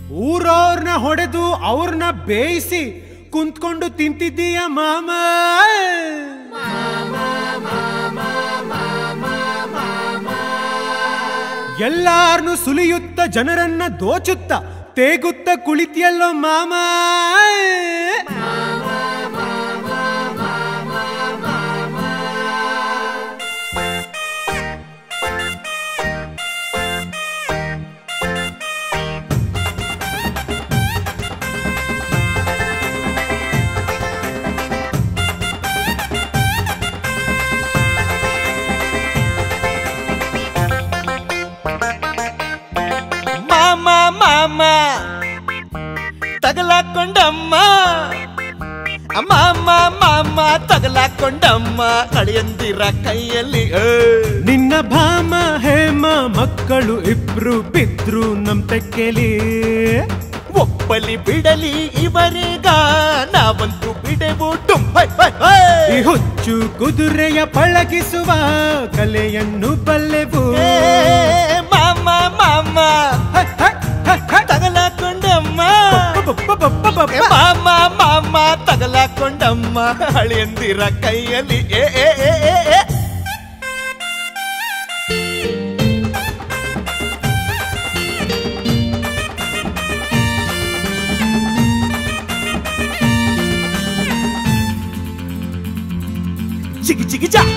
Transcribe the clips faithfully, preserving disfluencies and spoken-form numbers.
ಊರವ್ರನ್ನ ಹೊಡೆದು ಅವ್ರನ್ನ ಬೇಯಿಸಿ ಕುಂತ್ಕೊಂಡು ತಿಂತಿದ್ದೀಯ ಮಾಮ. ಎಲ್ಲಾರ್ನು ಸುಲಿಯುತ್ತ ಜನರನ್ನ ದೋಚುತ್ತ ತೇಗುತ್ತ ಕುಳಿತಿಯಲ್ಲೋ ಮಾಮ. ತಗಲಾಕೊಂಡಮ್ಮ ಮಾಮ ಮಾಮ ತಗಲಾಕೊಂಡಮ್ಮ ಅಳಿಯಂದಿರ ಕೈಯಲ್ಲಿ. ನಿನ್ನ ಭಾಮ ಹೇಮ ಮಕ್ಕಳು ಇಬ್ರು ಬಿದ್ರು ನಮ್ ತೆಕ್ಕೆಲಿ. ಒಪ್ಪಲಿ ಬಿಡಲಿ ಇವರೀಗ ನಾವಂತೂ ಬಿಡೆವು ಟುಂ. ಈ ಹುಚ್ಚು ಕುದುರೆಯ ಪಳಗಿಸುವ ಕಲೆಯನ್ನು ಬಲ್ಲೆವು. ಮಾಮ ಮಾಮ ತಗಲಾಕೊಂಡಮ್ಮ ಮಾಮ ಮಾಮ ತಗಲಾಕೊಂಡಮ್ಮ ಅಳಿಯಂದಿರ ಕೈಯಲ್ಲಿ. ಏ ಏ ಏ ಏ ಚಿಗಿ ಚಿಗಿ ಚಾ.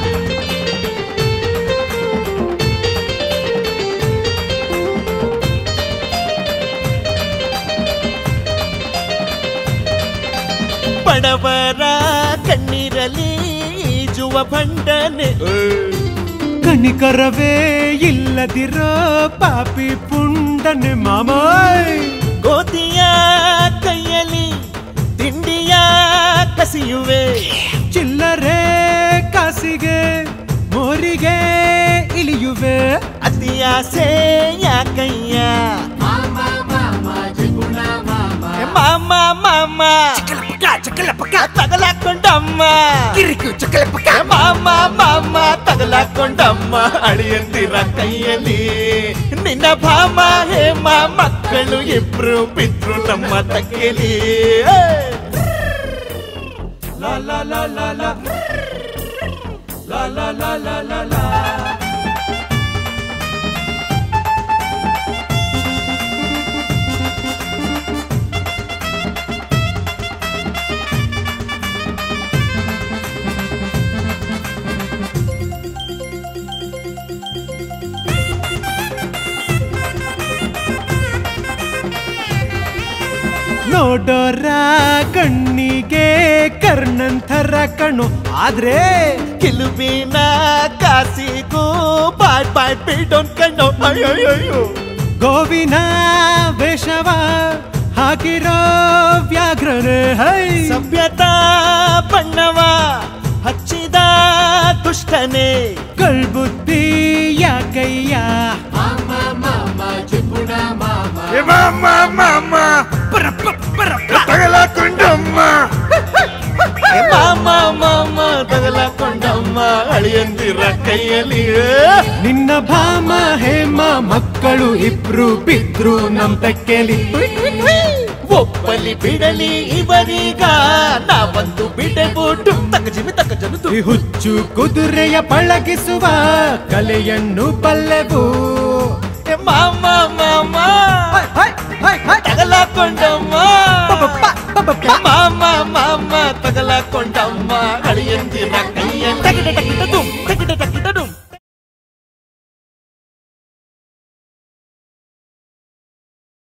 ಬಡವರ ಕಣ್ಣೀರಲಿ ಈಜುವ ಬಂಡನೆ. ಕನಿಕರವೇ ಇಲ್ಲದಿರೋ ಪಾಪಿ ಪುಂಡನೆ ಮಾಮ. ಗೋಧಿಯ ಕೈಯಲ್ಲಿ ತಿಂಡಿಯ ಕಸಿಯುವೆ. ಚಿಲ್ಲರೆ ಕಾಸಿಗೆ ಮೋರಿಗೆ ಇಳಿಯುವೆ. ಅತಿಯಾಸೆ ಯಾಕಯ್ಯ ಮಾಮ ಮಾಮ ತಗಲಾಕೊಂಡಮ್ಮ ಮಾಮ ಮಾಮ ತಗಲಾಕೊಂಡಮ್ಮ ಅಳಿಯಂದಿರ ಕೈಯಲ್ಲಿ. ನಿನ್ನ ಭಾಮ ಹೇಮ ಮಕ್ಕಳು ಇಬ್ರು ಬಿದ್ರು ನಮ್ಮ ತಗ್ಗೆಲಿ. ಲಾ ಲಾ ಲಾ ಲಾ ಲಾ ಲಾ ಲಾ ಲಾ ಲಾ ಲಾ ಲಾ. ನೋಡೋರ ಕಣ್ಣಿಗೆ ಕರ್ಣಂಥರ ಕಣ್ಣು, ಆದ್ರೆ ಕಿಲುವಿನ ಕಾಸಿಗೂ ಬಾಯ್ ಬಾಯ್ ಬಿಡೋನ್ ಕಣ್ಣು. ಅಯ್ಯೋ ಗೋವಿನ ವೇಷವ ಹಾಕಿರೋ ವ್ಯಾಘ್ರನೇ. ಹೈ ಸಭ್ಯತಾ ಬಣ್ಣವ ಹಚ್ಚಿದ ದುಷ್ಟನೇ. ಕಳ್ಬುದ್ಧಿ ಯಾಕಯ್ಯ ಮಾಮ ಮಾಮ ತಗಲಾಕೊಂಡಮ್ಮ ಮಾಮ ಮಾಮ ತಗಲಾಕೊಂಡಮ್ಮ ಅಳಿಯಂದಿರ ಕೈಯಲ್ಲಿ. ನಿನ್ನ ಭಾಮ ಹೇಮ ಮಕ್ಕಳು ಇಬ್ರು ಬಿದ್ರು ನಮ್ ತೆಕ್ಕೆಲಿ. ಒಪ್ಪಲಿ ಬಿಡಲಿ ಇವರೀಗ ನಾವಂದು ಬಿಡೆವು ಟುಂ. ತಕಜಿಮಿ ತಕಜನು. ಈ ಹುಚ್ಚು ಕುದುರೆಯ ಪಳಗಿಸುವ ಕಲೆಯನ್ನು ಬಲ್ಲೆವು. ಮಾಮ ಮಾಮ ತಗಲಾಕೊಂಡಮ್ಮ ಮಾಮ ಮಾಮ